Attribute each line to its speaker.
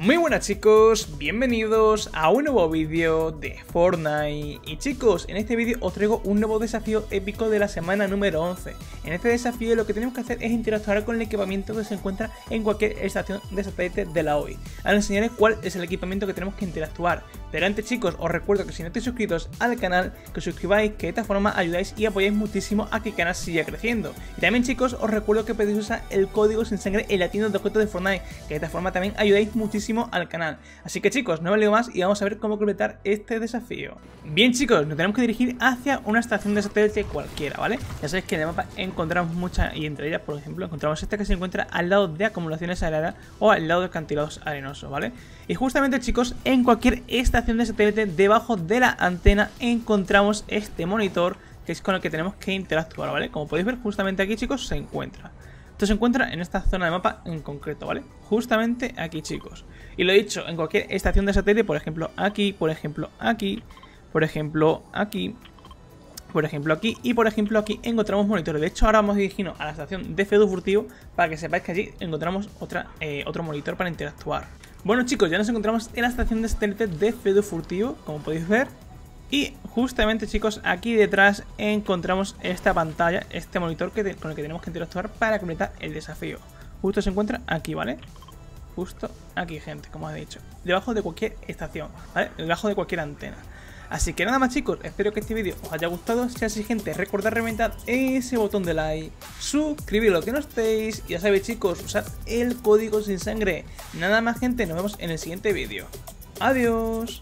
Speaker 1: Muy buenas chicos, bienvenidos a un nuevo vídeo de Fortnite. Y chicos, en este vídeo os traigo un nuevo desafío épico de la semana número 11. En este desafío lo que tenemos que hacer es interactuar con el equipamiento que se encuentra en cualquier estación de satélite de la OI. Ahora enseñaré cuál es el equipamiento que tenemos que interactuar. Pero antes chicos, os recuerdo que si no estáis suscritos al canal, que os suscribáis, que de esta forma ayudáis y apoyáis muchísimo a que el canal siga creciendo. Y también chicos, os recuerdo que podéis usar el código sin sangre en la tienda de descuento de Fortnite, que de esta forma también ayudáis muchísimo al canal. Así que chicos, no me leo más y vamos a ver cómo completar este desafío. Bien chicos, nos tenemos que dirigir hacia una estación de satélite cualquiera, ¿vale? Ya sabéis que en el mapa encontramos muchas, y entre ellas por ejemplo encontramos esta que se encuentra al lado de acumulaciones aéreas o al lado de acantilados arenosos, ¿vale? Y justamente chicos, en cualquier estación de satélite debajo de la antena encontramos este monitor que es con el que tenemos que interactuar, ¿vale? Como podéis ver justamente aquí chicos se encuentra. Esto se encuentra en esta zona de mapa en concreto, ¿vale? Justamente aquí, chicos. Y lo he dicho, en cualquier estación de satélite, por ejemplo, aquí, por ejemplo, aquí, por ejemplo, aquí, por ejemplo, aquí y por ejemplo aquí encontramos monitores. De hecho, ahora vamos a dirigirnos a la estación de Feudo Furtivo para que sepáis que allí encontramos otro monitor para interactuar. Bueno, chicos, ya nos encontramos en la estación de satélite de Feudo Furtivo, como podéis ver. Y justamente chicos, aquí detrás encontramos esta pantalla, este monitor con el que tenemos que interactuar para completar el desafío. Justo se encuentra aquí, ¿vale? Justo aquí, gente, como os he dicho. Debajo de cualquier estación, ¿vale? Debajo de cualquier antena. Así que nada más chicos, espero que este vídeo os haya gustado. Si es así gente, recordad reventar ese botón de like, suscribiros lo que no estéis. Y ya sabéis chicos, usad el código sin sangre. Nada más gente, nos vemos en el siguiente vídeo. Adiós.